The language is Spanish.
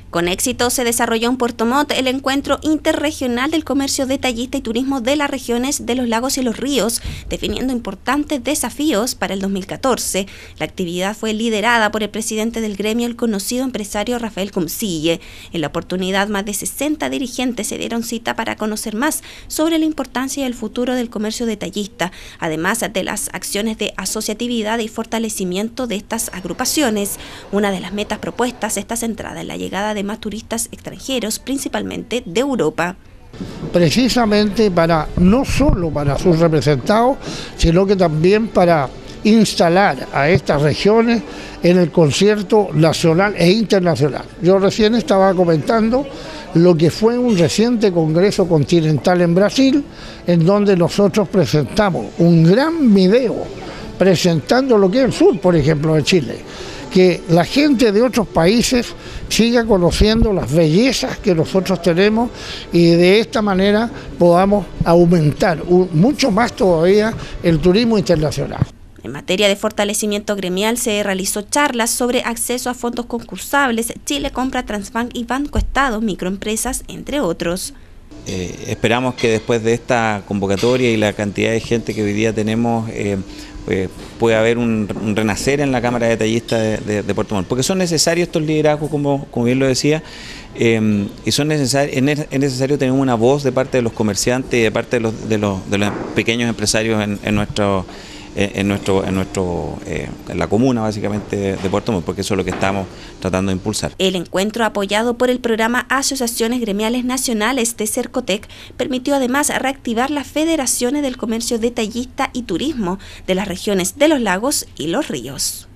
Con éxito se desarrolló en Puerto Montt el encuentro interregional del comercio detallista y turismo de las regiones de los lagos y los ríos, definiendo importantes desafíos para el 2014. La actividad fue liderada por el presidente del gremio, el conocido empresario Rafael Cumcille. En la oportunidad, más de 60 dirigentes se dieron cita para conocer más sobre la importancia y el futuro del comercio detallista, además de las acciones de asociatividad y fortalecimiento de estas agrupaciones. Una de las metas propuestas está centrada en la llegada de más turistas extranjeros, principalmente de Europa. Precisamente no solo para sus representados, sino que también para instalar a estas regiones en el concierto nacional e internacional. Yo recién estaba comentando lo que fue un reciente congreso continental en Brasil, en donde nosotros presentamos un gran video presentando lo que es el sur, por ejemplo, de Chile. Que la gente de otros países siga conociendo las bellezas que nosotros tenemos y de esta manera podamos aumentar mucho más todavía el turismo internacional. En materia de fortalecimiento gremial se realizó charlas sobre acceso a fondos concursables, Chile Compra, Transbank y Banco Estado, microempresas, entre otros. Esperamos que después de esta convocatoria y la cantidad de gente que hoy día tenemos, puede haber un renacer en la Cámara Detallista de Puerto Montt, porque son necesarios estos liderazgos, como bien lo decía, y es necesario tener una voz de parte de los comerciantes y de parte de los pequeños empresarios en la comuna básicamente de Puerto Montt, porque eso es lo que estamos tratando de impulsar. El encuentro, apoyado por el programa Asociaciones Gremiales Nacionales de Cercotec, permitió además reactivar las federaciones del comercio detallista y turismo de las regiones de los lagos y los ríos.